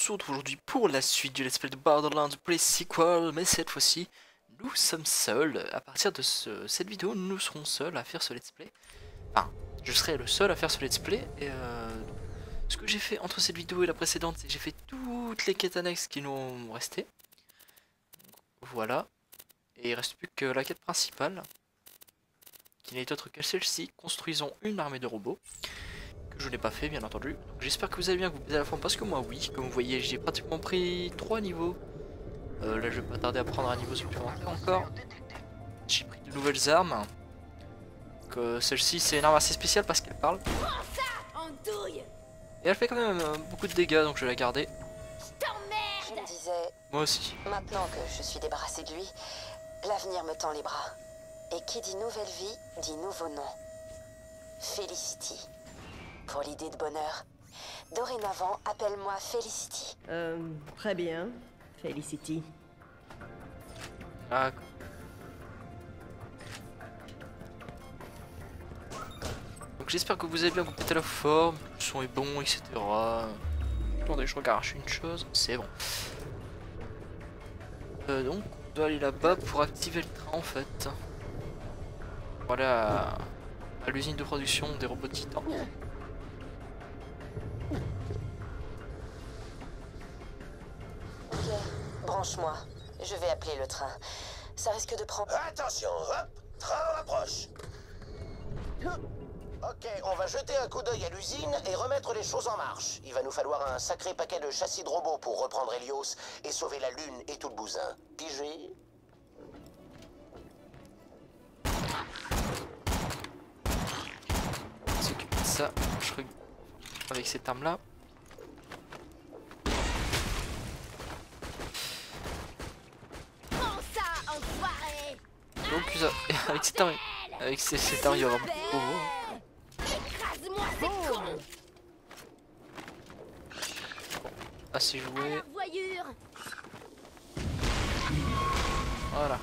se retrouve aujourd'hui pour la suite du Let's Play de Borderlands Pre-Sequel, mais cette fois-ci, nous sommes seuls. À partir de cette vidéo, nous serons seuls à faire ce Let's Play. Enfin, je serai le seul à faire ce Let's Play, et ce que j'ai fait entre cette vidéo et la précédente, c'est que j'ai fait toutes les quêtes annexes qui nous ont resté. Voilà. Et il reste plus que la quête principale, qui n'est autre que celle-ci. Construisons une armée de robots. Je n'ai pas fait bien entendu. J'espère que vous allez bien, que vous plaisez à la forme, parce que moi oui, comme vous voyez j'ai pratiquement pris 3 niveaux. Là je vais pas tarder à prendre un niveau supplémentaire encore. J'ai pris de nouvelles armes. Celle-ci c'est une arme assez spéciale parce qu'elle parle. Et elle fait quand même beaucoup de dégâts, donc je vais la garder. Je me disais, Moi aussi. maintenant que je suis débarrassé de lui, l'avenir me tend les bras. Et qui dit nouvelle vie, dit nouveau nom. Felicity. Pour l'idée de bonheur. Dorénavant, appelle-moi Felicity. Très bien. Felicity. Ah. Donc j'espère que vous allez bien, que vous pétez la forme, le son est bon, etc. Attendez, je regarde une chose, c'est bon. Donc on doit aller là-bas pour activer le train en fait. Voilà à l'usine de production des robots titans. Ok, branche-moi. Je vais appeler le train. Ça risque de prendre... Attention, hop, train approche. Ok, on va jeter un coup d'œil à l'usine et remettre les choses en marche. Il va nous falloir un sacré paquet de châssis de robots pour reprendre Helios et sauver la Lune et tout le bousin. Pigé? S'occuper de ça, avec cette arme là. Donc avec cette arme, cette arme il y aura beaucoup de robots. Assez joué. Voilà.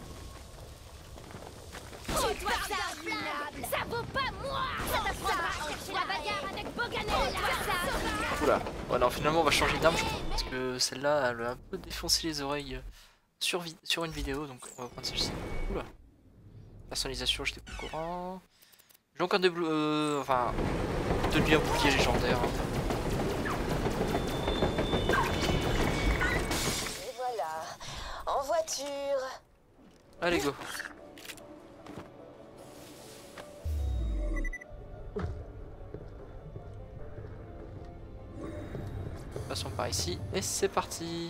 Ça vaut pas moi. Ça t'apprendra à chercher la bagarre avec Boganel. Oula. Ouais, non, finalement on va changer d'arme, je crois, parce que celle-là elle a un peu défoncé les oreilles sur une vidéo, donc on va prendre celle-ci. Oula. Personnalisation, j'étais pas au courant. J'ai encore des enfin, de bien bouclier légendaire. Et voilà. En voiture. Allez, go. Passons par ici et c'est parti.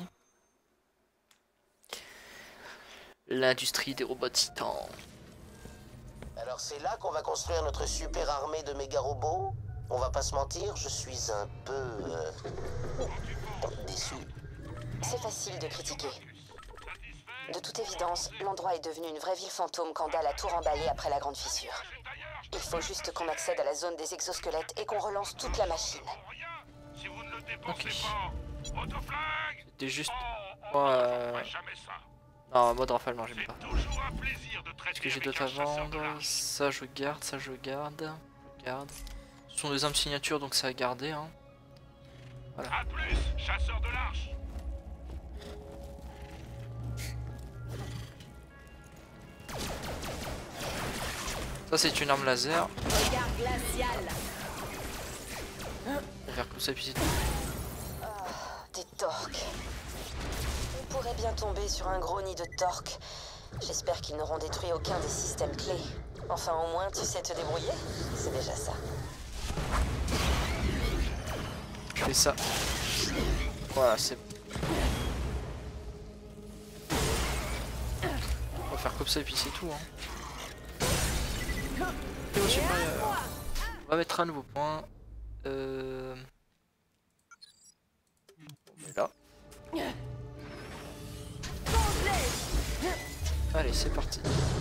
L'industrie des robots titans. Alors c'est là qu'on va construire notre super armée de méga robots? On va pas se mentir, je suis un peu... déçu. C'est facile de critiquer. De toute évidence, l'endroit est devenu une vraie ville fantôme quand Dahl a tout remballé après la grande fissure. Il faut juste qu'on accède à la zone des exosquelettes et qu'on relance toute la machine. Ok. C'était juste... Non, mode rafale, non, j'aime pas. Est-ce que j'ai d'autres à vendre? Ça je garde, ça je garde. Je garde. Ce sont des armes signature, donc ça à garder. Hein. Voilà. A plus, chasseur de l'arche. Ça c'est une arme laser. Regarde glacial. On va faire comme ça puis c'est tout. Des torques. On pourrait bien tomber sur un gros nid de torques. J'espère qu'ils n'auront détruit aucun des systèmes clés. Enfin, au moins, tu sais te débrouiller. C'est déjà ça. Je fais ça. Voilà, c'est... On va faire comme ça et puis c'est tout. Hein. Niveau supérieur. On va mettre un nouveau point. On met là. Allez, c'est parti.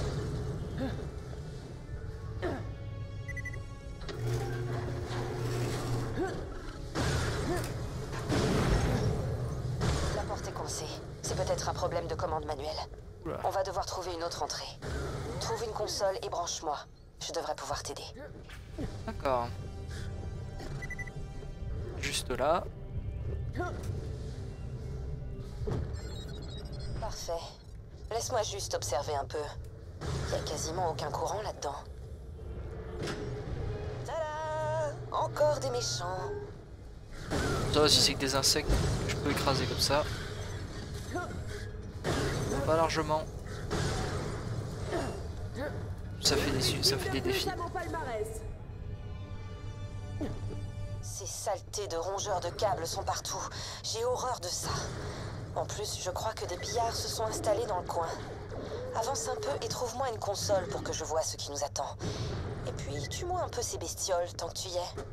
La porte est coincée. C'est peut-être un problème de commande manuelle. Oula. On va devoir trouver une autre entrée. Trouve une console et branche-moi. Je devrais pouvoir t'aider. D'accord. Juste là. Parfait. Laisse-moi juste observer un peu. Il y a quasiment aucun courant là-dedans. Tada! Encore des méchants. Ça, si c'est que des insectes, je peux écraser comme ça. Pas largement. Ça fait des défis. Ces saletés de rongeurs de câbles sont partout. J'ai horreur de ça. En plus, je crois que des pillards se sont installés dans le coin. Avance un peu et trouve-moi une console pour que je vois ce qui nous attend. Et puis, tue-moi un peu ces bestioles tant que tu y es.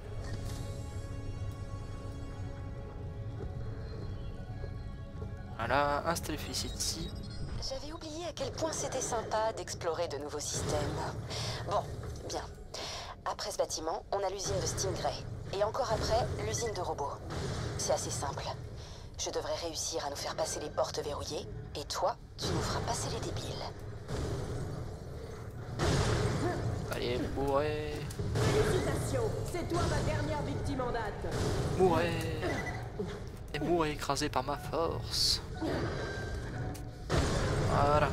Voilà, installer Felicity. J'avais oublié à quel point c'était sympa d'explorer de nouveaux systèmes. Bon, bien. Après ce bâtiment, on a l'usine de Stingray. Et encore après, l'usine de robots. C'est assez simple. Je devrais réussir à nous faire passer les portes verrouillées. Et toi, tu nous feras passer les débiles. Allez, mourez. Félicitations, c'est toi ma dernière victime en date. Mourez. Et mourez écrasé par ma force. Voilà.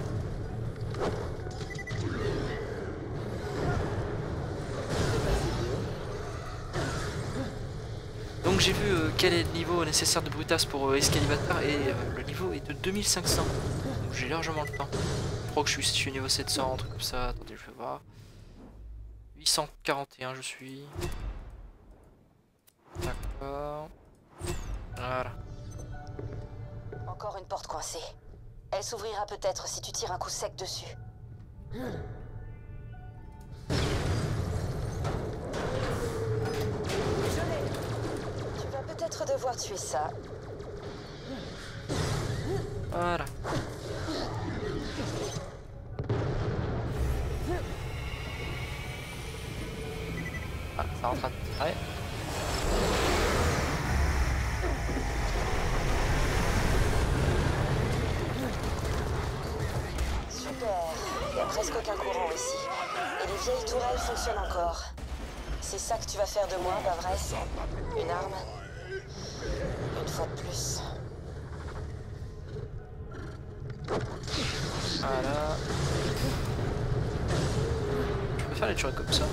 Donc j'ai vu quel est le niveau nécessaire de Brutas pour Excalibator et le niveau est de 2500. Donc j'ai largement le temps. Je crois que je suis au niveau 700, un truc comme ça. Attendez, je vais voir. 841 je suis. D'accord. Voilà. Encore une porte coincée. Elle s'ouvrira peut-être si tu tires un coup sec dessus. Tu vas peut-être devoir tuer ça. Voilà. Ah, ça rentre à tirer. Super. Il n'y a presque aucun courant ici. Et les vieilles tourelles fonctionnent encore. C'est ça que tu vas faire de moi, pas vrai? Une arme? Une fois de plus. Voilà. Je peux faire les tueries comme ça.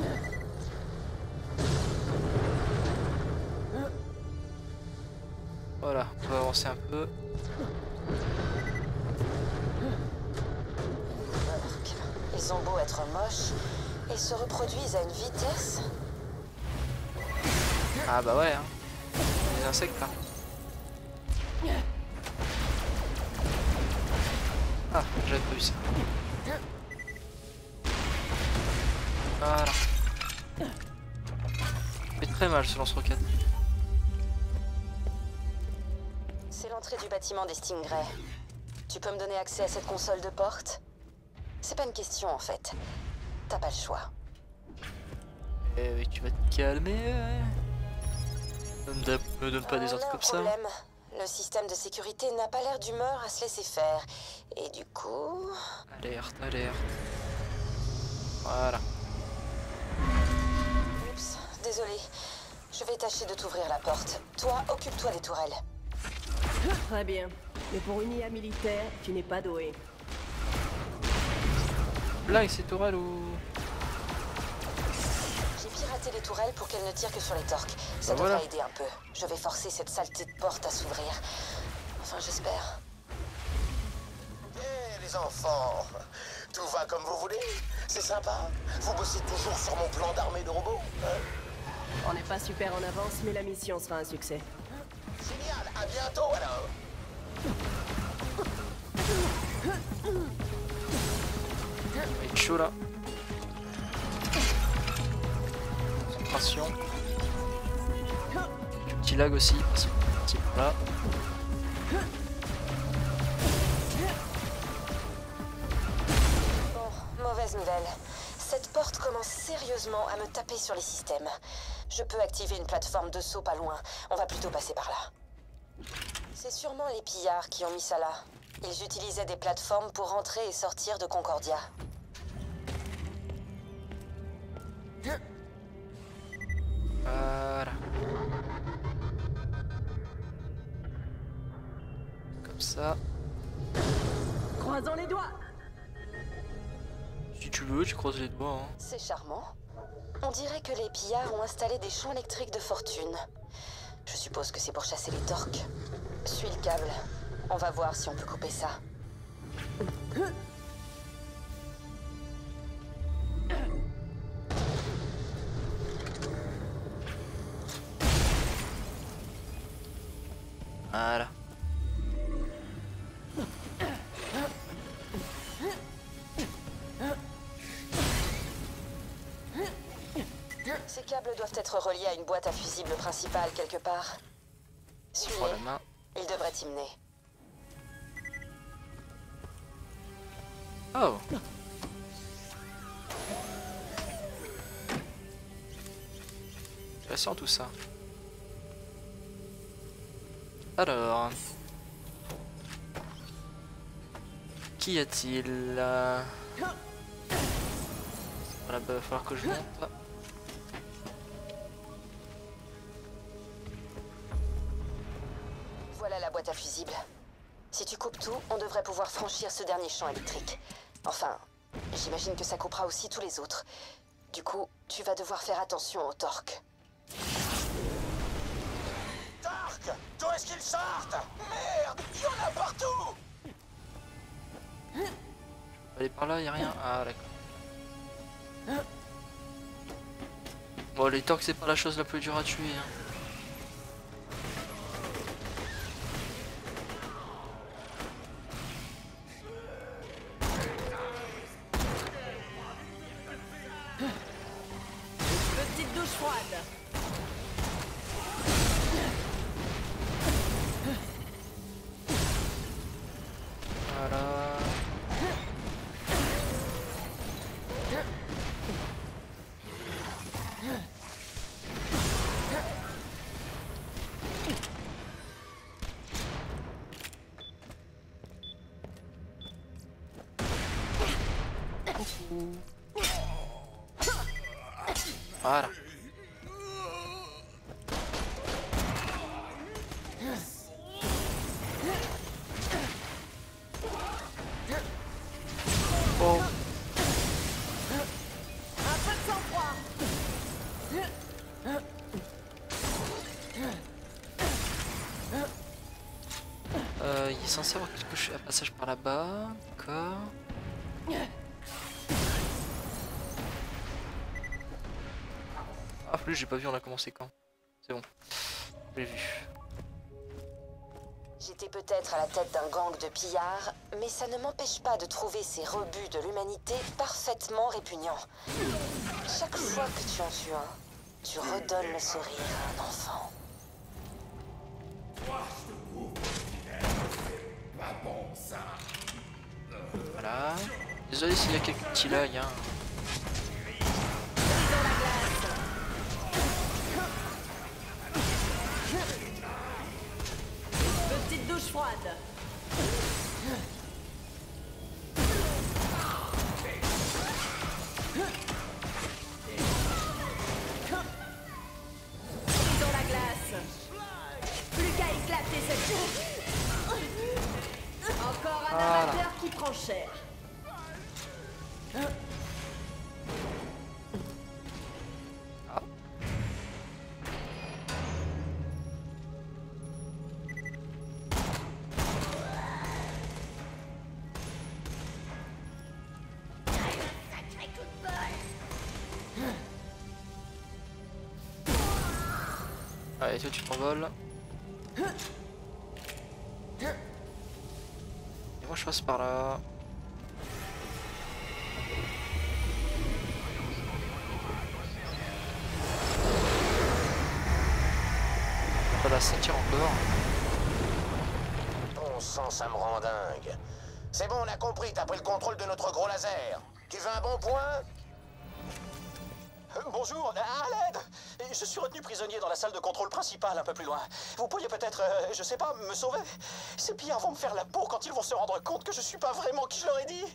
Voilà, on va avancer un peu. Ils ont beau être moches, ils se reproduisent à une vitesse. Ah bah ouais, hein. Les insectes là. Ah, j'avais pas vu ça. Voilà. Fait très mal ce lance-roquette. C'est l'entrée du bâtiment des Stingray. Tu peux me donner accès à cette console de porte? C'est pas une question en fait. T'as pas le choix. Eh oui, tu vas te calmer. Me donne pas des ordres comme ça. Problème. Le système de sécurité n'a pas l'air d'humeur à se laisser faire. Et du coup... Alerte, alerte. Voilà. Oups, désolé. Je vais tâcher de t'ouvrir la porte. Toi, occupe-toi des tourelles. Très bien. Mais pour une IA militaire, tu n'es pas doué. Là, avec ces tourelles ou... J'ai piraté les tourelles pour qu'elles ne tirent que sur les torques. Ça Bah devrait voilà. aider un peu. Je vais forcer cette saleté de porte à s'ouvrir. Enfin, j'espère. Eh les enfants, tout va comme vous voulez? C'est sympa? Vous bossez toujours sur mon plan d'armée de robots, hein? On n'est pas super en avance, mais la mission sera un succès. Génial, à bientôt alors. Il est chaud là. Concentration. Du petit lag aussi, parce que petit là. Bon, mauvaise nouvelle. Cette porte commence sérieusement à me taper sur les systèmes. Je peux activer une plateforme de saut pas loin. On va plutôt passer par là. C'est sûrement les pillards qui ont mis ça là. Ils utilisaient des plateformes pour entrer et sortir de Concordia. Voilà. Comme ça. Croisons les doigts. Si tu veux, tu croises les doigts. Hein. C'est charmant. On dirait que les pillards ont installé des champs électriques de fortune. Je suppose que c'est pour chasser les torques. Suis le câble. On va voir si on peut couper ça. Voilà. Ces câbles doivent être reliés à une boîte à fusible principale quelque part. Prends la Suis-les. main. Il devrait t'y mener. Oh. Intéressant tout ça. Alors. Qu'y a-t-il là? Voilà, bah, va falloir que je monte. Voilà la boîte à fusible. Si tu coupes tout, on devrait pouvoir franchir ce dernier champ électrique. Enfin, j'imagine que ça coupera aussi tous les autres. Du coup, tu vas devoir faire attention aux torques. Dark! D'où est-ce qu'ils sortent? Merde! Il y en a partout! Aller par là, y a rien. Ah, d'accord. Bon, les torques, c'est pas la chose la plus dure à tuer. Hein. Petite douche froide. Voilà. Voilà. Oh. Un peu de sang-froid. Il est censé avoir un passage par là-bas. D'accord. Ah, plus j'ai pas vu, on a commencé quand? C'est bon. J'ai vu. J'étais peut-être à la tête d'un gang de pillards, mais ça ne m'empêche pas de trouver ces rebuts de l'humanité parfaitement répugnants. Chaque fois que tu en tues un, tu redonnes le sourire à un enfant. Voilà. Désolé s'il y a quelques petits lags. Hein. Petite douche froide. Dans la glace. Plus qu'à éclater cette... Encore un Voilà. amateur qui prend cher. Ah. Allez, toi tu t'envoles. Et moi je passe par là. Pas la sentir encore. Bon sang, ça me rend dingue. C'est bon, on a compris, t'as pris le contrôle de notre gros laser. Tu veux un bon point? Bonjour, à l'aide! Je suis retenu prisonnier dans la salle de contrôle principale un peu plus loin. Vous pourriez peut-être, je sais pas, me sauver? Ces pillards vont me faire la peau quand ils vont se rendre compte que je suis pas vraiment qui je leur ai dit.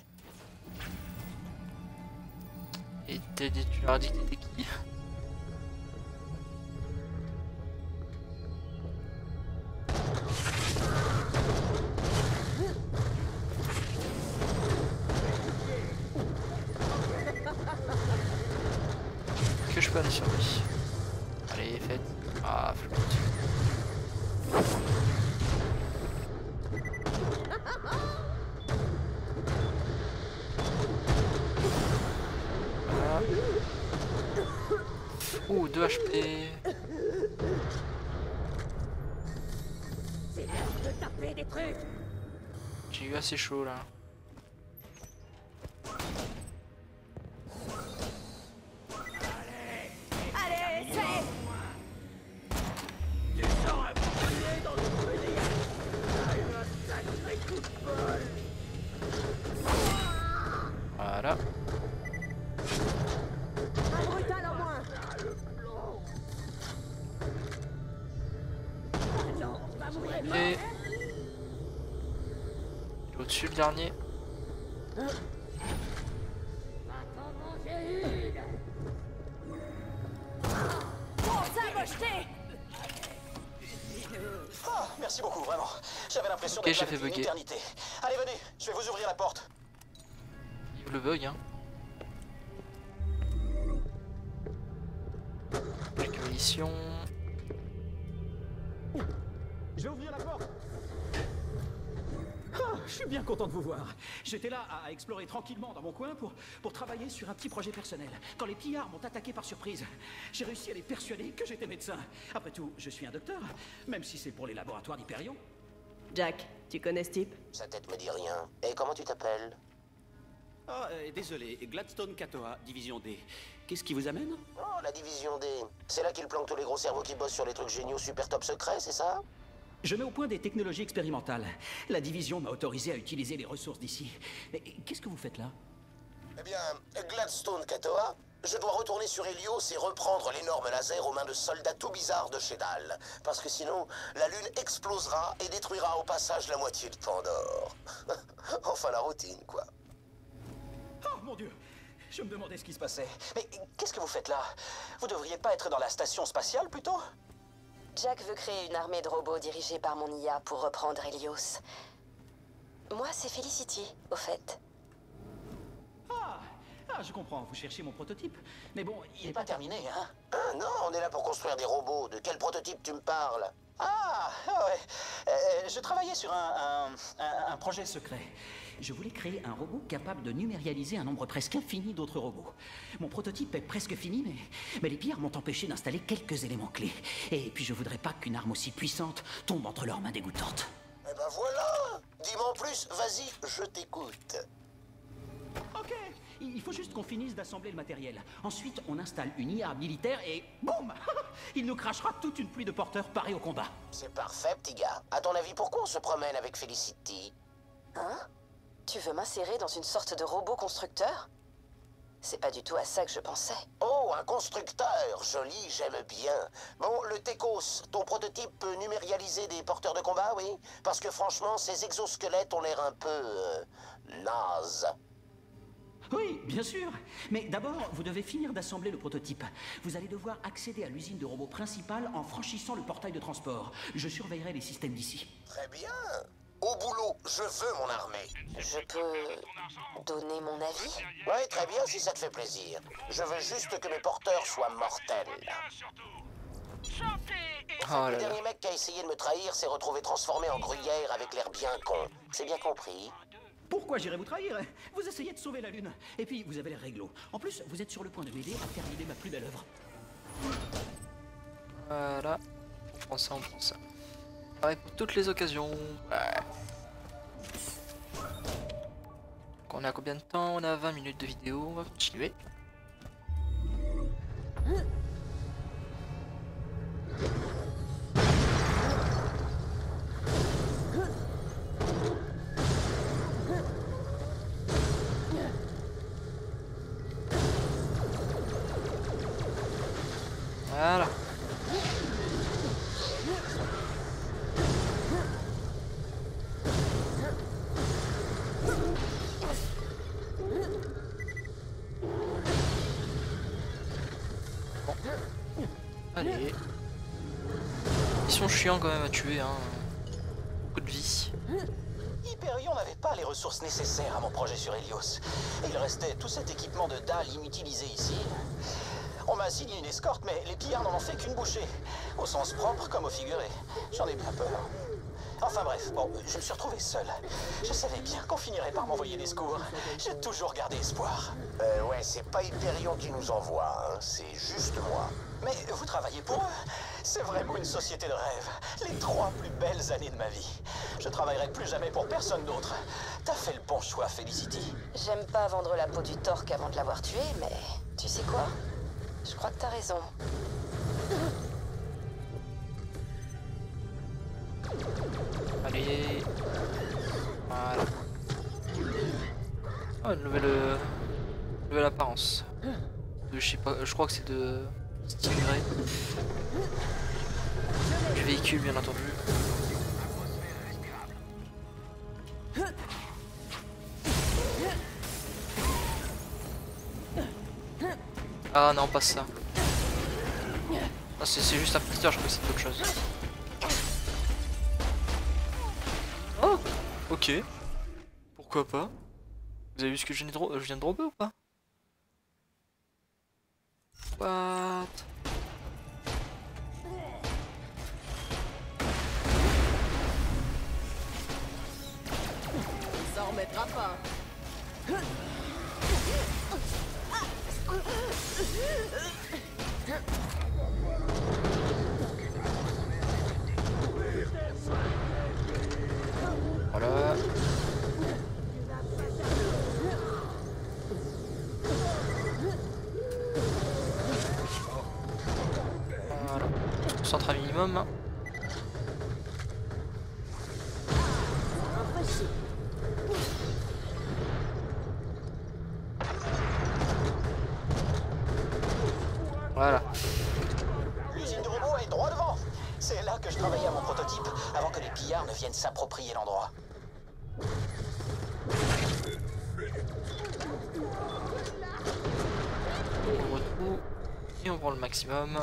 Et tu leur as dit que t'étais qui? que je peux aller sur lui? Allez, faites. Ah, flotte. Voilà. Ouh, 2 HP. C'est l'heure de taper des trucs. J'ai eu assez chaud là. Allez, c'est... Voilà. Un brutal en moins. Non, on va mourir. Et... au-dessus le dernier. Bon, ça va jeter. Ah, merci beaucoup, vraiment. J'avais l'impression Ok, d'être j'ai là fait depuis une bugger. éternité. Allez, venez, je vais vous ouvrir la porte. Vive le bug, hein. Acquisition. Je vais ouvrir la porte. Ah, je suis bien content de vous voir. J'étais là à explorer tranquillement dans mon coin pour travailler sur un petit projet personnel. Quand les pillards m'ont attaqué par surprise, j'ai réussi à les persuader que j'étais médecin. Après tout, je suis un docteur, même si c'est pour les laboratoires d'Hyperion. Jack, tu connais ce type? Sa tête me dit rien. Et comment tu t'appelles? Ah, désolé, Gladstone Katoa, division D. Qu'est-ce qui vous amène? Oh, la division D. C'est là qu'il planque tous les gros cerveaux qui bossent sur les trucs géniaux super top secrets, c'est ça? Je mets au point des technologies expérimentales. La division m'a autorisé à utiliser les ressources d'ici. Mais qu'est-ce que vous faites là? Eh bien, Gladstone Katoa, je dois retourner sur Helios et reprendre l'énorme laser aux mains de soldats tout bizarres de Shedal. Parce que sinon, la Lune explosera et détruira au passage la moitié de Pandore. Enfin, la routine, quoi. Oh mon Dieu! Je me demandais ce qui se passait. Mais qu'est-ce que vous faites là? Vous devriez pas être dans la station spatiale, plutôt? Jack veut créer une armée de robots dirigée par mon IA pour reprendre Helios. Moi, c'est Felicity, au fait. Ah, je comprends, vous cherchez mon prototype. Mais bon, Il n'est pas terminé, hein? Ah non, on est là pour construire des robots. De quel prototype tu me parles? Ah, ouais. Je travaillais sur un projet secret. Je voulais créer un robot capable de numérialiser un nombre presque infini d'autres robots. Mon prototype est presque fini, mais les pillards m'ont empêché d'installer quelques éléments clés. Et puis je voudrais pas qu'une arme aussi puissante tombe entre leurs mains dégoûtantes. Eh ben voilà! Dis-moi en plus, vas-y, je t'écoute. Ok, il faut juste qu'on finisse d'assembler le matériel. Ensuite, on installe une IA militaire et boum! Il nous crachera toute une pluie de porteurs parés au combat. C'est parfait, petit gars. À ton avis, pourquoi on se promène avec Felicity? Hein? Tu veux m'insérer dans une sorte de robot constructeur? C'est pas du tout à ça que je pensais. Oh, un constructeur! Joli, j'aime bien. Bon, le Tekos, ton prototype peut numérialiser des porteurs de combat, oui? Parce que franchement, ces exosquelettes ont l'air un peu... nazes. Oui, bien sûr. Mais d'abord, vous devez finir d'assembler le prototype. Vous allez devoir accéder à l'usine de robots principale en franchissant le portail de transport. Je surveillerai les systèmes d'ici. Très bien. Au boulot, je veux mon armée. Je peux donner mon avis? Oui, très bien, si ça te fait plaisir. Je veux juste que mes porteurs soient mortels. Oh Le là là. dernier mec qui a essayé de me trahir s'est retrouvé transformé en gruyère avec l'air bien con. C'est bien compris? Pourquoi j'irais vous trahir? Vous essayez de sauver la Lune. Et puis, vous avez l'air réglo. En plus, vous êtes sur le point de m'aider à terminer ma plus belle œuvre. Voilà. On prend ça, on prend ça. Pareil pour toutes les occasions. Ouais. Donc on a combien de temps? On a 20 minutes de vidéo, on va continuer. Voilà. Bon. Allez. Ils sont chiants quand même à tuer, hein. Beaucoup de vie. Hyperion n'avait pas les ressources nécessaires à mon projet sur Helios. Et il restait tout cet équipement de dalle inutilisé ici. On m'a assigné une escorte, mais les pillards n'en ont fait qu'une bouchée. Au sens propre comme au figuré. J'en ai bien peur. Enfin bref, bon, je me suis retrouvé seul. Je savais bien qu'on finirait par m'envoyer des secours. J'ai toujours gardé espoir. Ouais, c'est pas Hyperion qui nous envoie, hein, c'est juste moi. Mais vous travaillez pour eux. C'est vraiment une société de rêve. Les 3 plus belles années de ma vie. Je travaillerai plus jamais pour personne d'autre. T'as fait le bon choix, Felicity. J'aime pas vendre la peau du Torque avant de l'avoir tué, mais tu sais quoi? Je crois que t'as raison. Allez. Voilà. Oh, une nouvelle apparence. De, je sais pas, je crois que c'est de style grey. Du véhicule, bien entendu. Ah non, pas ça. Ah, c'est juste un petit heure, je crois que c'est autre chose. Oh, ok. Pourquoi pas? Vous avez vu ce que je viens de dropper ou pas? What? Il s'en remettra pas. Voilà. Voilà. Centre minimum. Voilà. L'usine de robots est droit devant. C'est là que je travaillais à mon prototype, avant que les pillards ne viennent s'approprier l'endroit. On retrouve et on prend le maximum.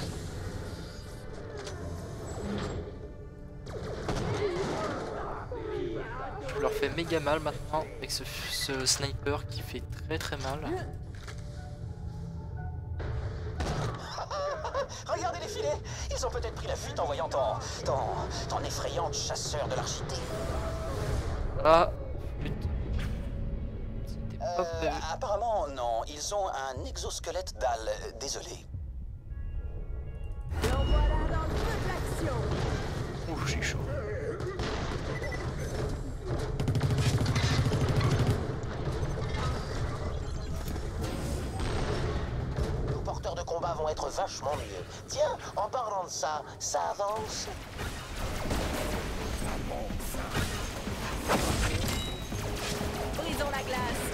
Je leur fais méga mal maintenant avec ce sniper qui fait très mal. Regardez les filets. Ils ont peut-être pris la fuite en voyant ton effrayant chasseur de l'architecte. Là, putain. C'était pas prévu. Apparemment, non. Ils ont un exosquelette d'Al. Désolé. Et en voilà dans le feu de l'action. Ouh, j'ai chaud. Nos porteurs de combat vont être vachement mieux. Tiens, en parlant de ça, ça avance. Brisons la glace.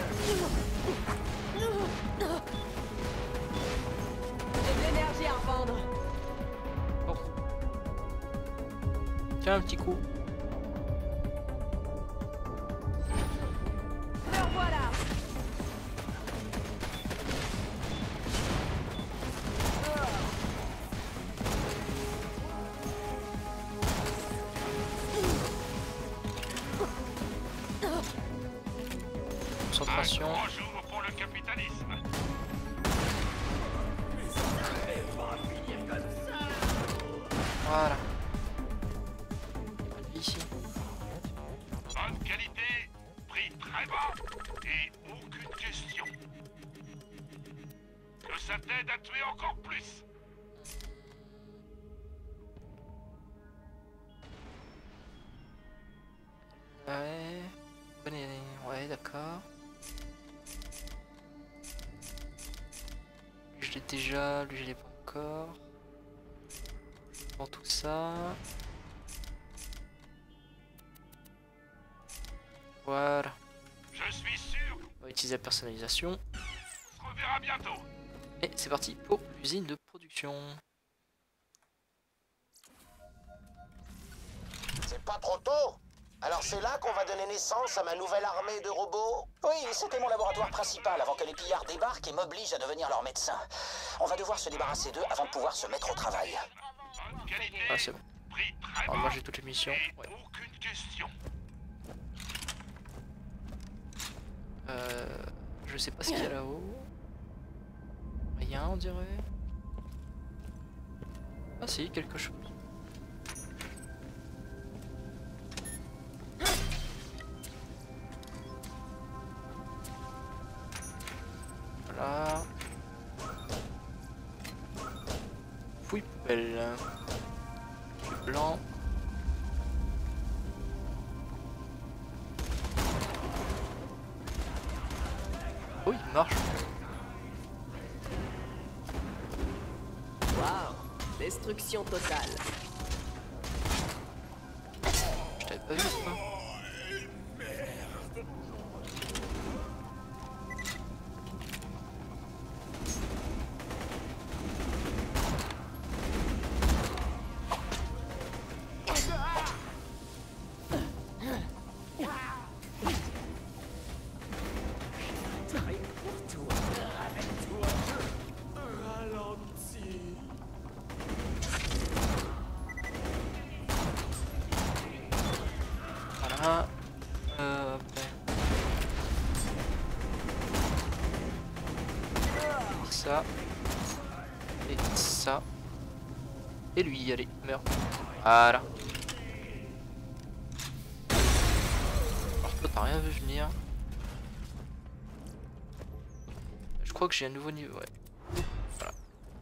J'ai de l'énergie à revendre. Oh. Tiens, un petit coup. Me revoilà. Concentration. Un grand jour pour le capitalisme. Voilà. Il y a pas de vie ici. Bonne qualité, prix très bas et aucune question. Que ça t'aide à tuer encore plus. Ouais. Ouais, d'accord. Lui je l'ai déjà, lui je l'ai pas encore. Je prends tout ça. Voilà. Je suis sûr. On va utiliser la personnalisation. On se reverra bientôt. Et c'est parti pour l'usine de production. C'est pas trop tôt? Alors c'est là qu'on va donner naissance à ma nouvelle armée de robots? Oui, c'était mon laboratoire principal avant que les pillards débarquent et m'obligent à devenir leur médecin. On va devoir se débarrasser d'eux avant de pouvoir se mettre au travail. Bonne qualité, Ah c'est bon. prix très Alors bas moi j'ai toutes les missions. et Ouais. aucune question. Je sais pas ce qu'il y a là-haut. Rien. rien on dirait. Ah si, quelque chose. Voilà. Fouille poubelle. Blanc. Oh, il marche. Waouh, destruction totale. Je t'avais pas vu quoi. Voilà. Ça. Et ça. Et lui, allez, meurs. Voilà. Alors toi, t'as rien vu venir. Je crois que j'ai un nouveau niveau, ouais. Voilà.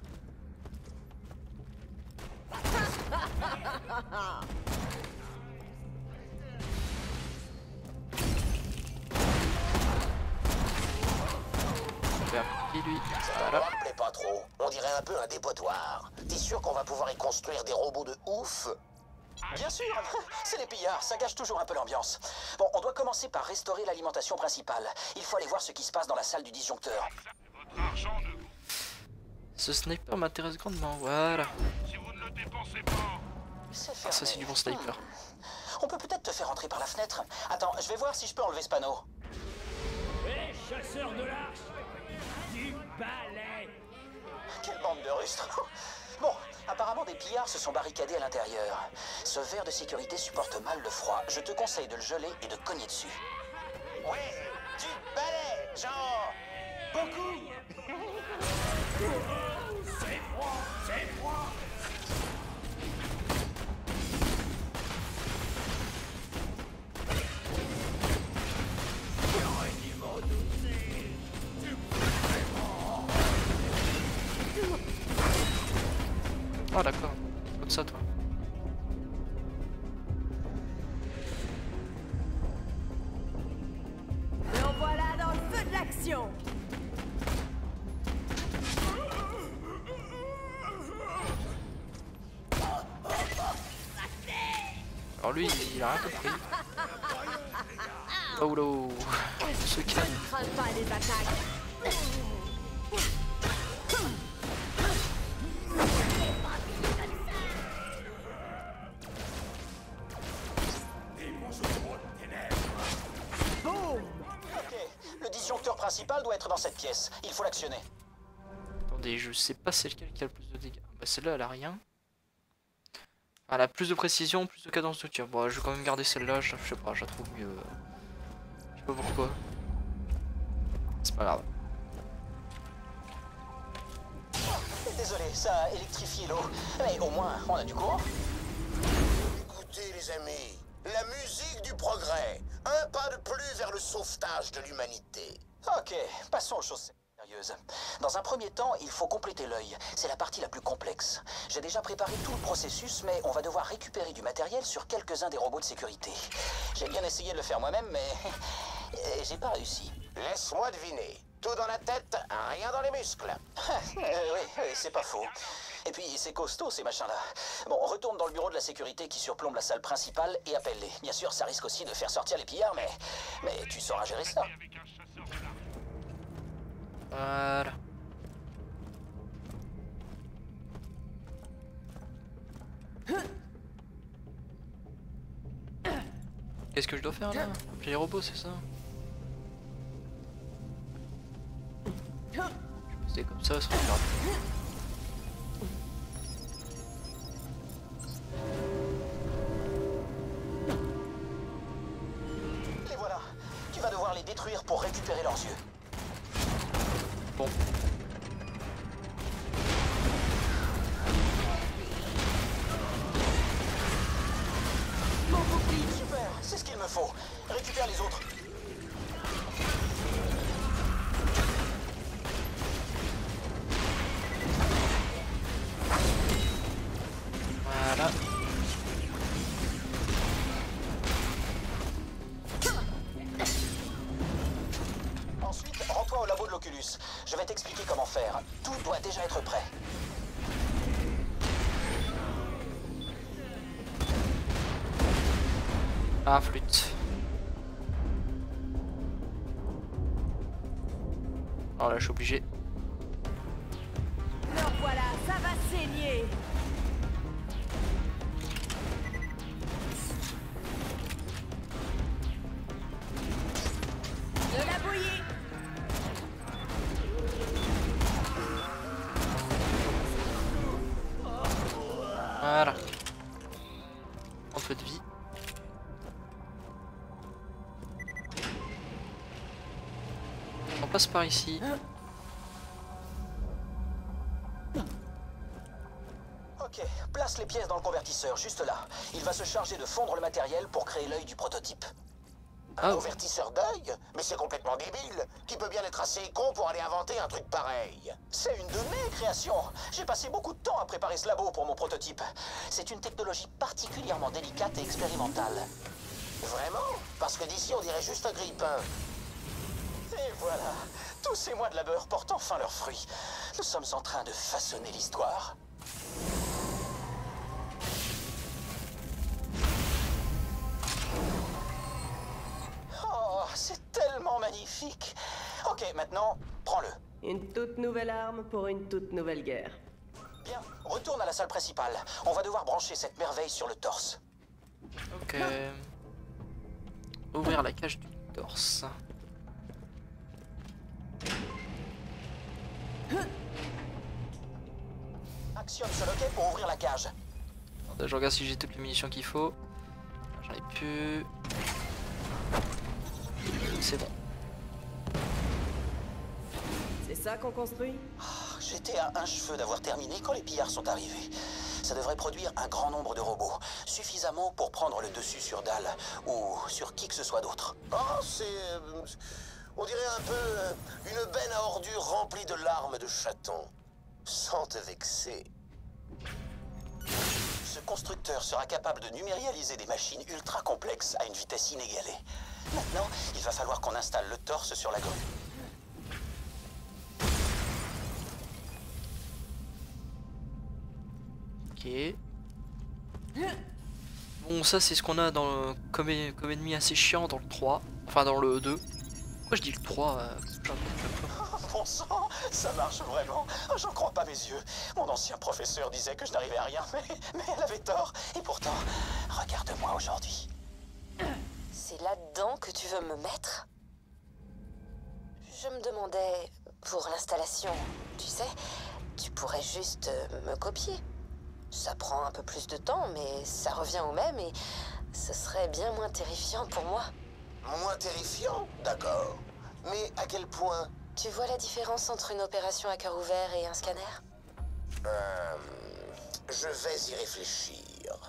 Lui. Voilà. Ça me plaît pas trop. On dirait un peu un dépotoir. T'es sûr qu'on va pouvoir y construire des robots de ouf? Bien sûr, c'est les pillards, ça gâche toujours un peu l'ambiance. Bon, on doit commencer par restaurer l'alimentation principale. Il faut aller voir ce qui se passe dans la salle du disjoncteur. Votre argent ne vous... Ce sniper m'intéresse grandement, voilà. Si vous ne le dépensez pas... C'est Ah, ça c'est du bon sniper. On peut peut-être te faire entrer par la fenêtre. Attends, je vais voir si je peux enlever ce panneau. Hé, chasseurs de l'arche! Du balai! Quelle bande de rustres. Bon, apparemment des pillards se sont barricadés à l'intérieur. Ce verre de sécurité supporte mal le froid. Je te conseille de le geler et de cogner dessus. Ouais, du balai, genre... beaucoup. C'est froid! C'est froid! Ah d'accord, comme ça toi. Et en voilà dans le feu de l'action. Alors lui, il a rien compris. Oh là, ce calme. Ne crains pas les attaques. Ok, le disjoncteur principal doit être dans cette pièce. Il faut l'actionner. Attendez, je sais pas c'est lequel qui a le plus de dégâts. Bah celle-là elle a rien. Elle a plus de précision, plus de cadence de tir. Bon, je vais quand même garder celle-là, je sais pas, je la trouve mieux. Je sais pas pourquoi. C'est pas grave. Désolé, ça a électrifié l'eau. Mais au moins, on a du courant. Écoutez les amis, la musique du progrès. Un pas de plus vers le sauvetage de l'humanité. Ok, passons aux choses sérieuses. Dans un premier temps, il faut compléter l'œil. C'est la partie la plus complexe. J'ai déjà préparé tout le processus, mais on va devoir récupérer du matériel sur quelques-uns des robots de sécurité. J'ai bien essayé de le faire moi-même, mais j'ai pas réussi. Laisse-moi deviner. Tout dans la tête, rien dans les muscles. Oui, c'est pas faux. Et puis, c'est costaud, ces machins-là. Bon, on retourne dans le bureau de la sécurité qui surplombe la salle principale et appelle-les. Bien sûr, ça risque aussi de faire sortir les pillards, mais tu sauras gérer ça. Avec un chasseur de l'arche. Voilà. Qu'est-ce que je dois faire là? Appeler les robots, c'est ça? Je vais passer comme ça sera plus rapide. Les voilà. Tu vas devoir les détruire pour récupérer leurs yeux. Bon. faut. Récupère les autres. Voilà. Ensuite, rends-toi au labo de l'Oculus. Je vais t'expliquer comment faire. Tout doit déjà être prêt. Ah, flûte. Oh là, je suis obligé. Alors voilà, ça va saigner. De la bouillie. Voilà. Un peu de vie. On passe par ici. Ok, place les pièces dans le convertisseur, juste là. Il va se charger de fondre le matériel pour créer l'œil du prototype. Un Ah. convertisseur d'œil? Mais c'est complètement débile. Qui peut bien être assez con pour aller inventer un truc pareil? C'est une de mes créations. J'ai passé beaucoup de temps à préparer ce labo pour mon prototype. C'est une technologie particulièrement délicate et expérimentale. Vraiment? Parce que d'ici on dirait juste un grille-pain. Et voilà, tous ces mois de labeur portent enfin leurs fruits. Nous sommes en train de façonner l'histoire. Oh, c'est tellement magnifique. Ok, maintenant, prends-le. Une toute nouvelle arme pour une toute nouvelle guerre. Bien, retourne à la salle principale. On va devoir brancher cette merveille sur le torse. Ok. Ouvrir la cage du torse. Actionne ce loquet pour ouvrir la cage. Je regarde si j'ai toutes les munitions qu'il faut. J'en ai plus. C'est bon. C'est ça qu'on construit? J'étais à un cheveu d'avoir terminé quand les pillards sont arrivés. Ça devrait produire un grand nombre de robots, suffisamment pour prendre le dessus sur Dal ou sur qui que ce soit d'autre. Oh, on dirait un peu une benne à ordures remplie de larmes de chaton. Sans te vexer. Ce constructeur sera capable de numérialiser des machines ultra complexes à une vitesse inégalée. Maintenant, il va falloir qu'on installe le torse sur la grue. Ok. Bon, ça c'est ce qu'on a dans comme ennemi assez chiant dans le 3. Enfin dans le 2. Pourquoi je dis le 3 Bon sang, ça marche vraiment. J'en crois pas mes yeux. Mon ancien professeur disait que je n'arrivais à rien, mais elle avait tort. Et pourtant, regarde-moi aujourd'hui. C'est là-dedans que tu veux me mettre? Je me demandais, pour l'installation, tu sais, tu pourrais juste me copier. Ça prend un peu plus de temps, mais ça revient au même et ce serait bien moins terrifiant pour moi. Moins terrifiant? D'accord. Mais à quel point? Tu vois la différence entre une opération à cœur ouvert et un scanner? Je vais y réfléchir.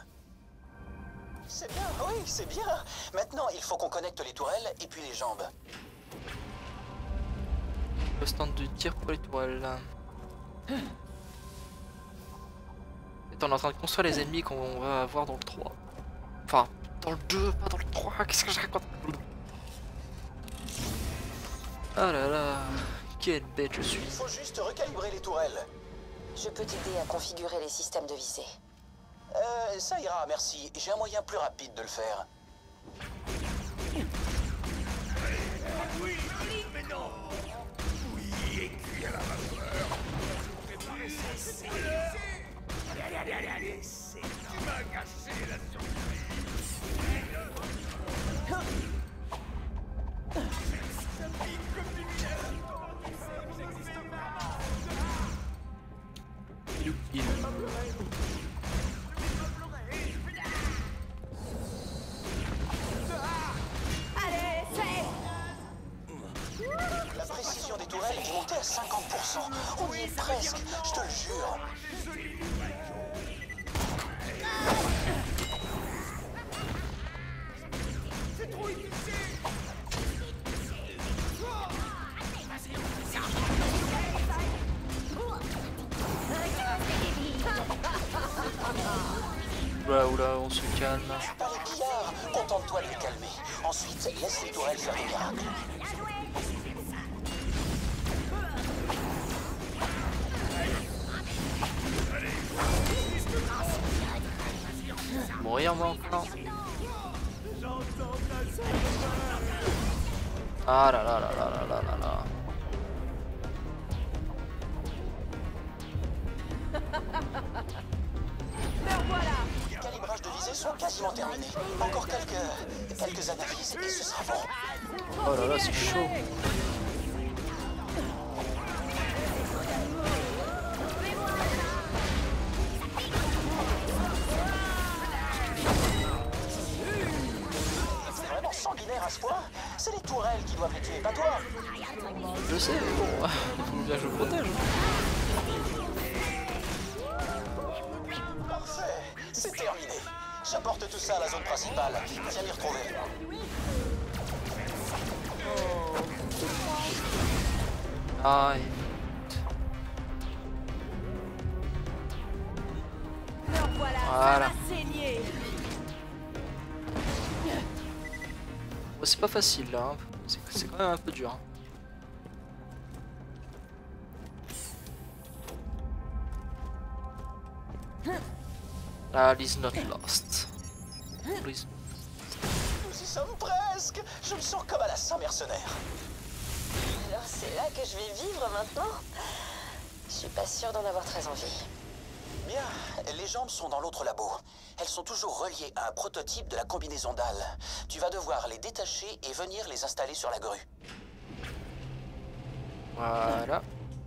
C'est bien, oui, c'est bien. Maintenant, il faut qu'on connecte les tourelles et puis les jambes. Le stand de tir pour les tourelles. Et on est en train de construire les ennemis qu'on va avoir dans le 3. Enfin, dans le 2, pas dans le 3. Qu'est-ce que je raconte? Ah là là, quelle bête je suis. Il faut juste recalibrer les tourelles. Je peux t'aider à configurer les systèmes de visée. Ça ira, merci. J'ai un moyen plus rapide de le faire. Oui, mais non. Oui, et cuit à la vapeur. Préparez ça. Allez, c'est... Tu m'as gâché la surprise. Ça pique comme du miel. Allez, c'est... La précision des tourelles est montée à 50%. On y est presque, je te le jure. C'est trop Oula, on se calme. Pas les pillards. Contente-toi de les calmer. Ensuite, laisse les tourelles faire des miracles. Mourir moi encore. Ah là là là là là là là là. Les calibrages de visée sont quasiment terminés. Encore quelques analyses et ce sera bon. Oh là là, c'est chaud. C'est vraiment sanguinaire à ce point. C'est les tourelles qui doivent les tuer, pas toi. Je sais, mais bon, il faut bien que je me protège. Parfait, c'est terminé. J'apporte tout ça à la zone principale. Viens m'y retrouver. Ah, voilà. Bon, c'est pas facile là, hein. C'est quand même un peu dur. Hein. Ah, Liz not lost. Please. Nous y sommes presque. Je me sens comme à la Saint-Mercenaire. Alors c'est là que je vais vivre maintenant? Je suis pas sûre d'en avoir très envie. Bien, les jambes sont dans l'autre labo. Elles sont toujours reliées à un prototype de la combinaison dalle. Tu vas devoir les détacher et venir les installer sur la grue. Voilà.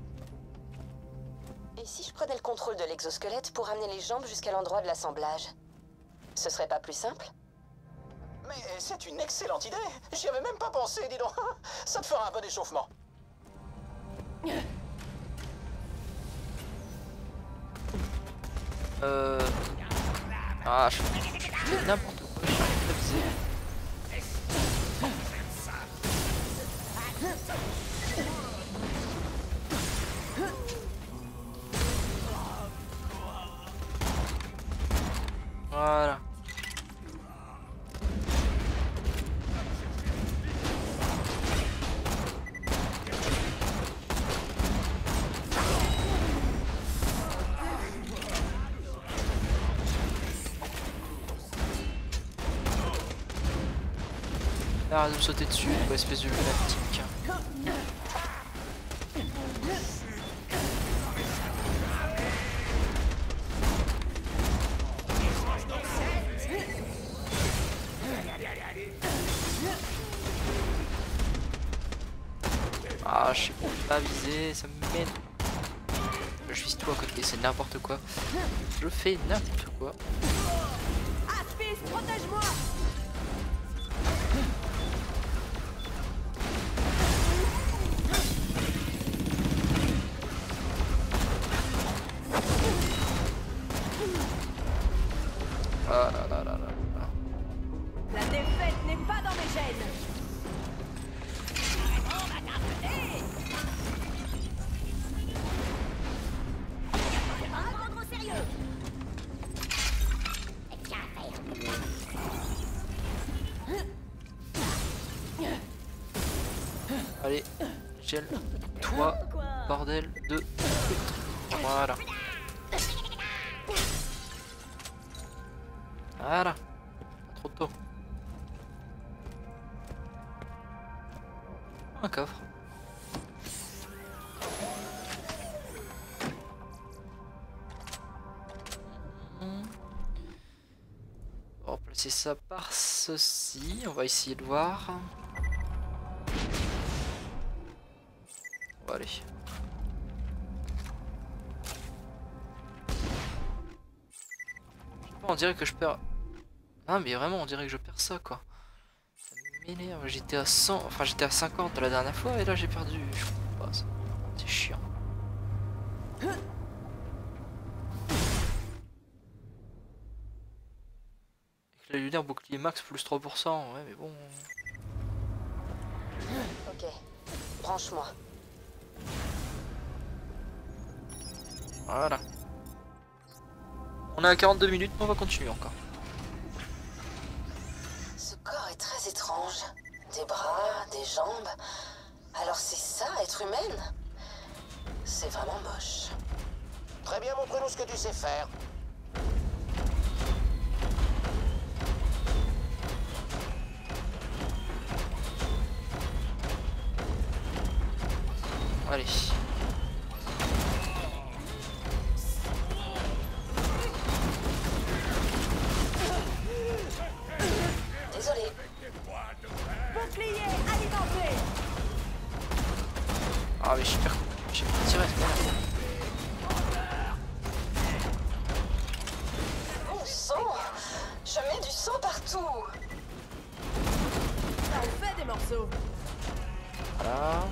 Et si je prenais le contrôle de l'exosquelette pour amener les jambes jusqu'à l'endroit de l'assemblage? Ce serait pas plus simple? Mais c'est une excellente idée. J'y avais même pas pensé, dis donc. Ça te fera un bon échauffement. Ah, je fais n'importe quoi, je suis abusé. Voilà. Arrête de me sauter dessus, quoi, espèce de lunatique. Ah, je sais pas viser, ça m'aide. Je vise tout à côté, c'est n'importe quoi. Je fais n'importe quoi. Aspis, protège-moi! Ah là là là là là. La défaite n'est pas dans mes gènes! Prendre au sérieux. Allez, gel, toi, bordel de... Voilà. Voilà. Trop tôt. Un coffre. On va placer ça par ceci. On va essayer de voir. Bon, allez. On dirait que je perds... Ah mais vraiment on dirait que je perds ça quoi. Ça m'énerve, j'étais à 100, enfin j'étais à 50 la dernière fois et là j'ai perdu. Je comprends pas ça. C'est chiant. Avec la lunaire bouclier max plus 3%, ouais mais bon. Ok, branche-moi. Voilà. On est à 42 minutes, mais on va continuer encore. Ce corps est très étrange. Des bras, des jambes. Alors c'est ça, être humaine? C'est vraiment moche. Très bien, montre-nous ce que tu sais faire. Allez. Désolé. Bouclier alimenté. Ah mais j'ai pas tiré. Mon sang! Je mets du sang partout! Ça en fait des morceaux. Voilà.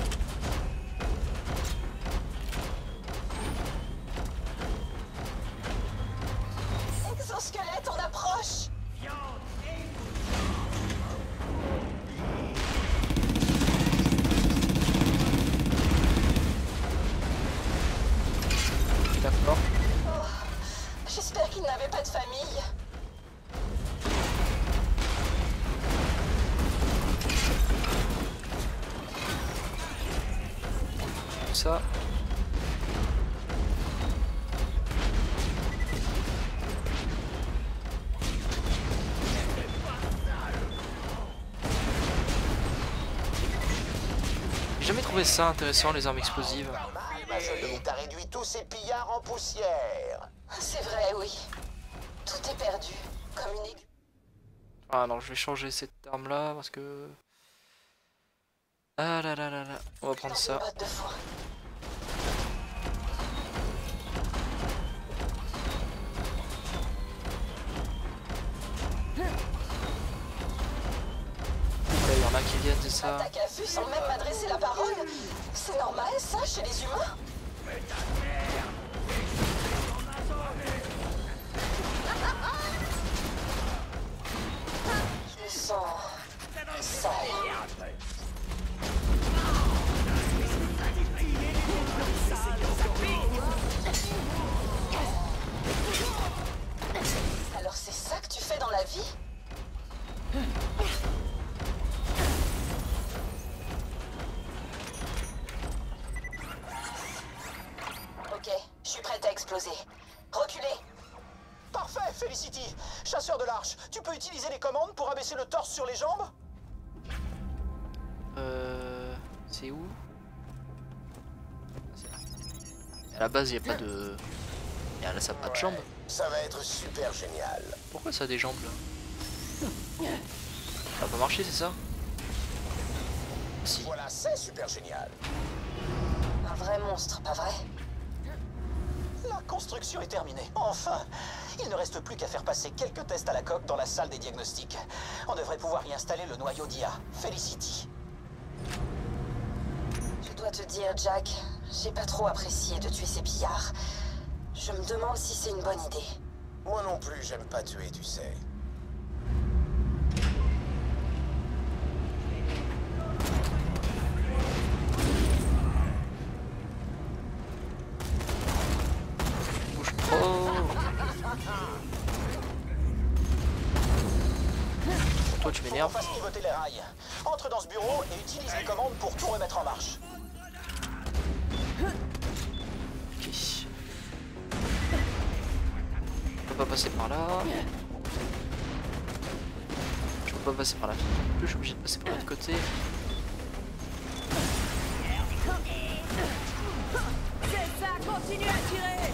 Exosquelette en approche! D'accord. J'espère qu'il n'avait pas de famille. Ça. J'ai jamais trouvé ça intéressant, les armes explosives. Pas mal, ma jolie. T'as réduit tous ces pillards en poussière. C'est vrai, oui. Tout est perdu, comme une aiguille. Ah non, je vais changer cette arme là parce que... Ah là là là là, on va prendre ça. Botte de foin. Là, il y en a qui viennent, c'est ça. Attaque à vue sans même m'adresser la parole. C'est normal, ça, chez les humains? Je me sens sale. Alors c'est ça que tu fais dans la vie? Ok, je suis prête à exploser. Reculez. Parfait, Felicity. Chasseur de l'arche, tu peux utiliser les commandes pour abaisser le torse sur les jambes? C'est où? C'est là. À la base, il n'y a pas de... Et là, ça n'a pas de jambes. Ça va être super génial. Pourquoi ça a des jambes là? Ça va pas marcher, c'est ça? Si. Voilà, c'est super génial. Un vrai monstre, pas vrai? La construction est terminée. Enfin! Il ne reste plus qu'à faire passer quelques tests à la coque dans la salle des diagnostics. On devrait pouvoir y installer le noyau d'IA. Felicity. Je dois te dire, Jack, j'ai pas trop apprécié de tuer ces pillards. Je me demande si c'est une bonne idée. Moi non plus, j'aime pas tuer, tu sais. Bouge trop. Toi, tu On m'énerves. fasse pivoter les rails. Entre dans ce bureau et utilise les commandes pour tout remettre en marche. Ok. Je peux pas passer par là. Je peux pas passer par là. Je suis obligé de passer par l'autre côté. C'est ça, continue à tirer.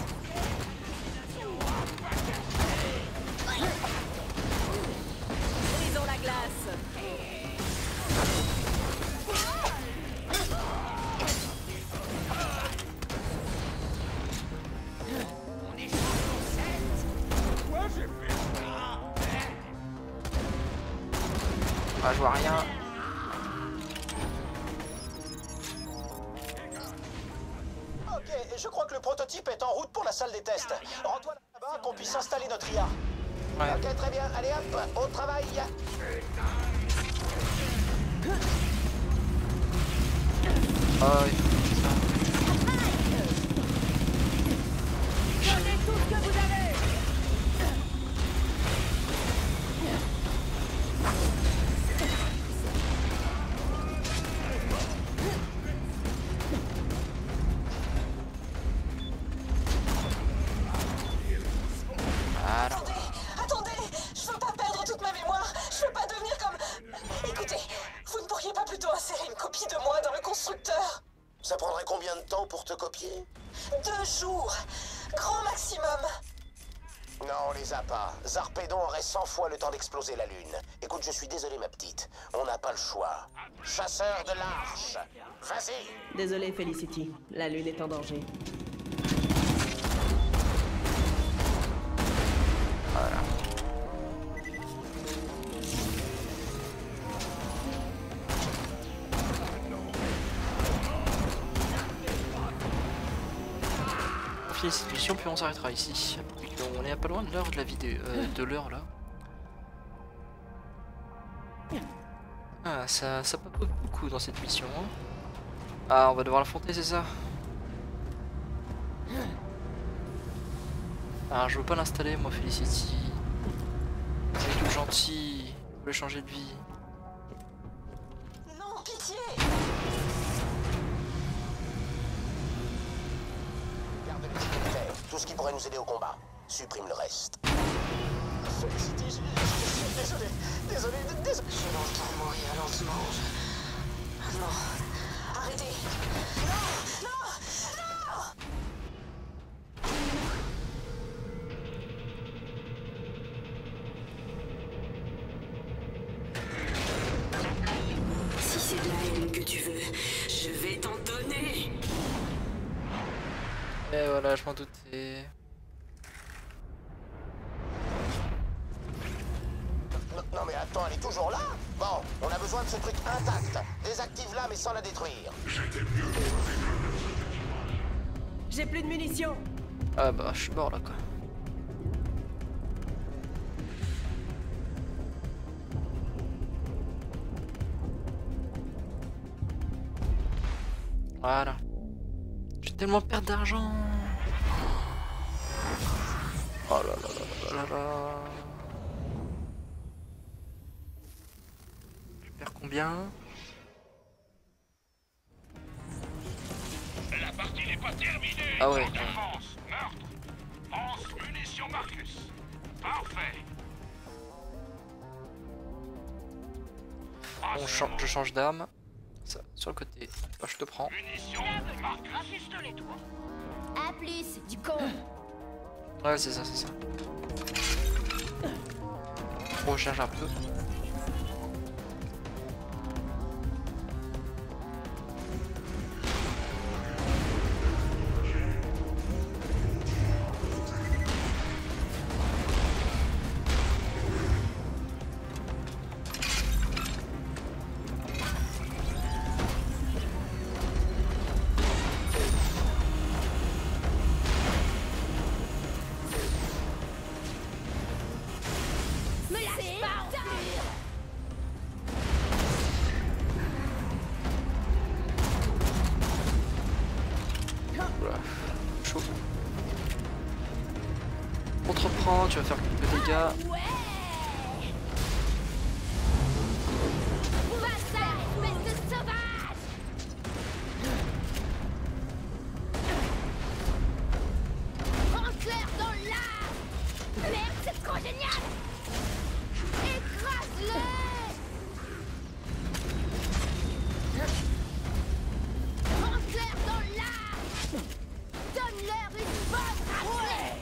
Brisons la glace. Ah, je vois rien. Ok, je crois que le prototype est en route pour la salle des tests. Rends-toi là-bas qu'on puisse installer notre IA. Ouais. Ok, très bien. Allez hop, au travail. Ah oui. Donnez tout ce que vous avez. constructeur. Ça prendrait combien de temps pour te copier? 2 jours. Grand maximum. Non, on les a pas. Zarpédon aurait 100 fois le temps d'exploser la Lune. Écoute, je suis désolé, ma petite. On n'a pas le choix. Chasseur de l'arche, vas-y. Désolé, Felicity. La Lune est en danger. Voilà. On finit cette mission puis on s'arrêtera ici. On est pas loin de l'heure de la vidéo, de l'heure là. Ah, ça papote beaucoup dans cette mission. Hein. Ah, on va devoir l'affronter, c'est ça? Ah, je veux pas l'installer, moi, Felicity. C'est tout gentil. Je voulais changer de vie. Non, pitié. Garde les militaires. Tout ce qui pourrait nous aider au combat. Supprime le reste. Felicity, je suis désolé. Désolé. Je l'entends mourir lentement. Non. Arrêtez. Non. Si c'est de la haine que tu veux, je vais t'en donner. Et voilà, je m'en doutais. Non mais attends, elle est toujours là? Bon, on a besoin de ce truc intact. Désactive-la mais sans la détruire. J'ai plus de munitions. Ah bah, je suis mort là quoi. Voilà. Je vais tellement perdre d'argent. Oh là là là là là là. Je perds combien? La partie n'est pas terminée. Ah ouais. Défense, meurtre. Pense munitions Marcus. Parfait. On je change d'arme. Ça, sur le côté. Bah, je te prends. Munitions Marcus. A plus, du con. Ouais, c'est ça, c'est ça. On recharge un peu. Me lâche pas, enflure. Voilà. Chaud. On te reprend, tu vas faire quelques dégâts. Ouais. Va ça, espèce de sauvage. Rentre-leur dans l'âme. Merde, c'est trop génial. Écrase-le. Rentre-leur dans l'âme. Donne-leur une bonne raclée.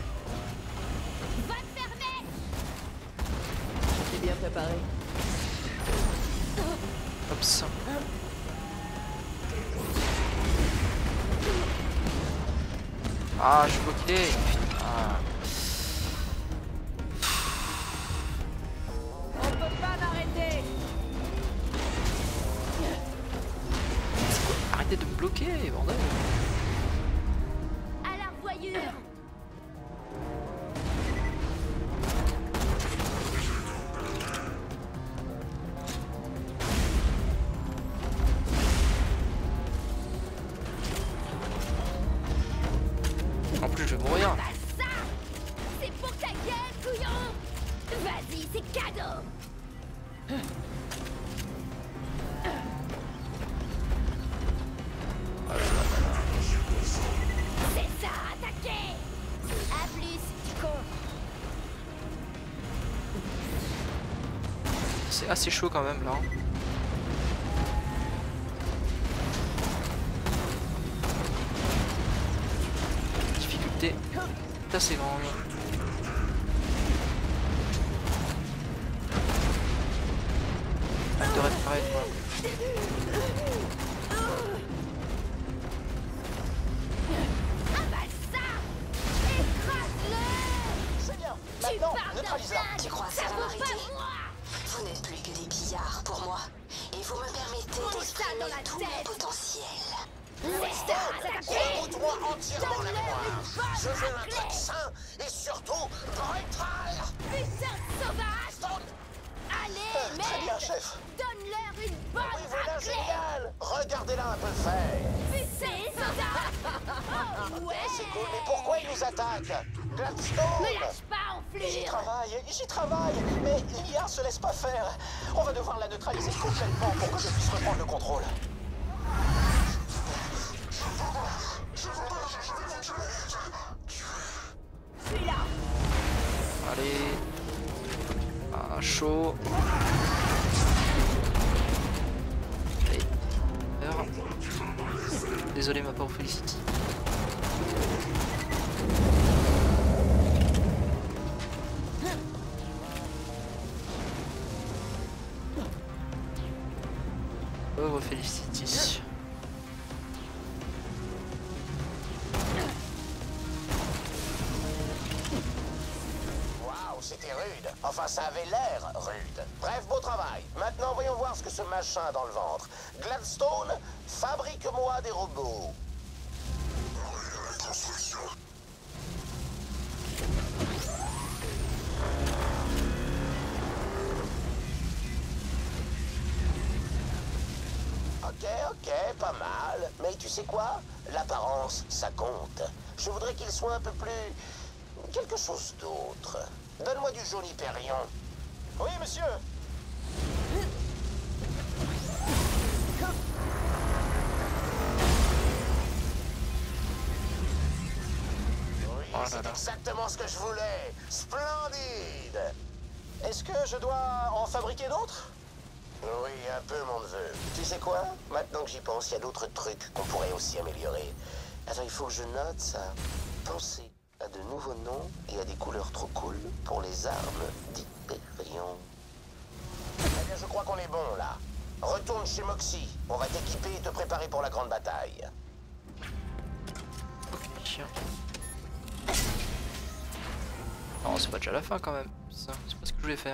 Va te fermer. T'es bien préparé. Hop ça. Ah, je suis bloqué. Ah. On peut pas l'arrêter. Arrêtez de me bloquer, bordel. À la voyure. En plus, je vais mourir. Bah ça, c'est pour ta gueule, couillon. Vas-y, c'est cadeau. C'est ça, attaquez. À plus, du con. C'est assez chaud quand même là. responsabilité est assez grande. De réparer toi. C'est bien. Maintenant, neutralise-la. Tu crois que ça va m'arrêter? Vous n'êtes plus que des pillards pour moi. Et vous me permettez d'exprimer tout mon potentiel. Écoute-moi entièrement la mémoire. Je veux un truc sain et surtout brutal. Putain de sauvage! Allez, merde! Très bien, chef. Donne-leur une bonne Oui, voilà, raclée! génial. Regardez-la un peu faire. Putain de sauvage! Oh, ouais! C'est cool, mais pourquoi ils nous attaquent? Gladstone! Me lâche pas, J'y enflure! travaille, mais l'IA se laisse pas faire. On va devoir la neutraliser complètement pour que je puisse reprendre le contrôle. Suis-là! Allez. Ah, chaud. Allez. Heure. Désolé ma pauvre Felicity. Pauvre Felicity. Waouh, c'était rude. Enfin, ça avait l'air rude. Bref, beau travail. Maintenant, voyons voir ce que ce machin a dans le ventre. Gladstone, fabrique-moi des robots. Ok, pas mal. Mais tu sais quoi? L'apparence, ça compte. Je voudrais qu'il soit un peu plus... quelque chose d'autre. Donne-moi du jaune Hyperion. Oui, monsieur. Oui, c'est exactement ce que je voulais. Splendide. Est-ce que je dois en fabriquer d'autres? Oui, un peu, mon neveu. Tu sais quoi? Maintenant que j'y pense, il y a d'autres trucs qu'on pourrait aussi améliorer. Attends, il faut que je note ça. Pensez à de nouveaux noms et à des couleurs trop cool pour les armes d'Hyperion. Eh bien, je crois qu'on est bon, là. Retourne chez Moxie. On va t'équiper et te préparer pour la grande bataille. Ok. Non, c'est pas déjà la fin quand même. Ça, c'est pas ce que je voulais faire.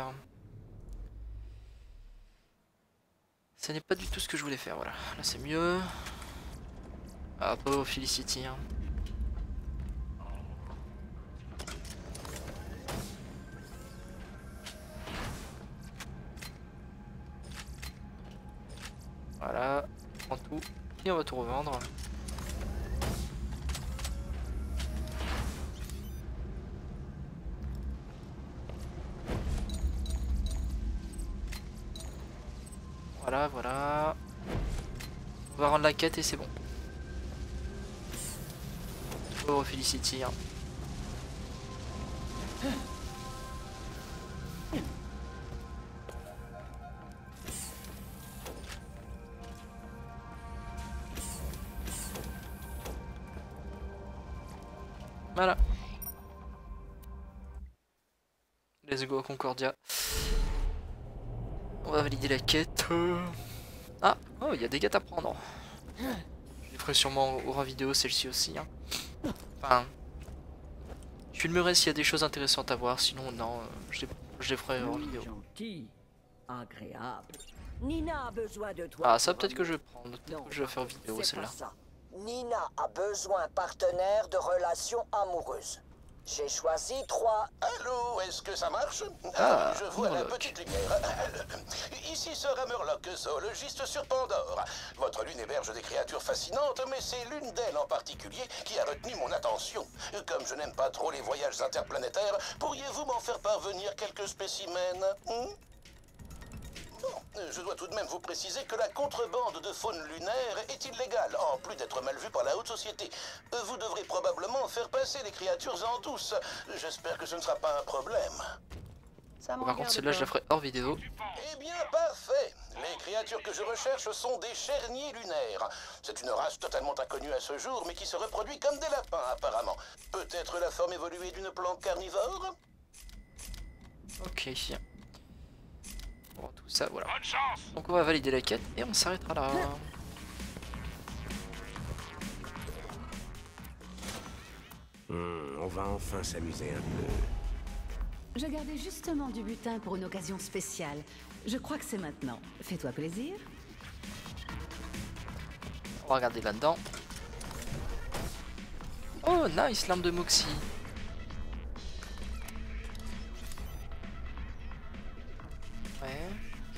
Ce n'est pas du tout ce que je voulais faire, voilà. Là c'est mieux. Ah, pas au Felicity. Hein. Voilà, on prend tout et on va tout revendre. Voilà, voilà. On va rendre la quête et c'est bon. Pauvre Felicity. Hein. Voilà. Let's go Concordia. On va valider la quête. Ah, oh, il y a des quêtes à prendre. Je les ferai sûrement au vidéo, celle-ci aussi. Hein. Enfin, je filmerai s'il y a des choses intéressantes à voir, sinon non, je les ferai en vidéo. Gentil, agréable. Nina a besoin de toi. Ah, ça peut-être que je vais prendre, peut-être que je vais faire vidéo celle-là. Nina a besoin partenaire de relations amoureuses. J'ai choisi 3. Allô, est-ce que ça marche? Ah, je vois la Murloc. petite lumière. Ici sera Murloc, zoologiste sur Pandore. Votre lune héberge des créatures fascinantes, mais c'est l'une d'elles en particulier qui a retenu mon attention. Comme je n'aime pas trop les voyages interplanétaires, pourriez-vous m'en faire parvenir quelques spécimens? Non, je dois tout de même vous préciser que la contrebande de faune lunaire est illégale, en plus d'être mal vue par la haute société. Vous devrez probablement faire passer les créatures en douce. J'espère que ce ne sera pas un problème. Par contre, celle-là, je la ferai hors vidéo. Eh bien, parfait. Les créatures que je recherche sont des charniers lunaires. C'est une race totalement inconnue à ce jour, mais qui se reproduit comme des lapins, apparemment. Peut-être la forme évoluée d'une plante carnivore? Ok. Bon, tout ça, voilà. Bonne chance. Donc on va valider la quête et on s'arrêtera là. On va enfin s'amuser un peu. Je gardais justement du butin pour une occasion spéciale. Je crois que c'est maintenant. Fais-toi plaisir. On va regarder là-dedans. Oh, nice, l'arme de Moxie. Ouais.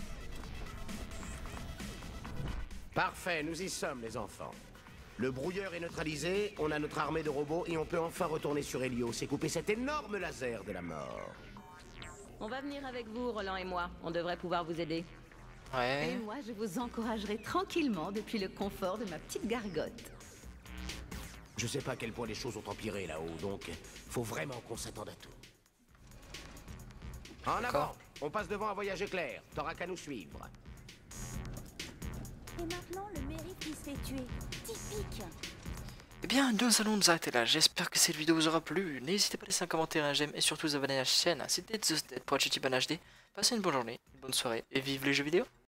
Parfait, nous y sommes, les enfants. Le brouilleur est neutralisé, on a notre armée de robots et on peut enfin retourner sur Helios et couper cet énorme laser de la mort. On va venir avec vous, Roland et moi. On devrait pouvoir vous aider. Ouais. Et moi, je vous encouragerai tranquillement depuis le confort de ma petite gargote. Je sais pas à quel point les choses ont empiré là-haut, donc faut vraiment qu'on s'attende à tout. En avant, on passe devant un voyage éclair. T'auras qu'à nous suivre. Et maintenant, le mérite qui se fait tuer. Typique. Eh bien, nous allons nous arrêter là. J'espère que cette vidéo vous aura plu. N'hésitez pas à laisser un commentaire, un j'aime et surtout vous abonner à la chaîne. C'était TheSdead pour HTTP HD. Passez une bonne journée, une bonne soirée et vive les jeux vidéo.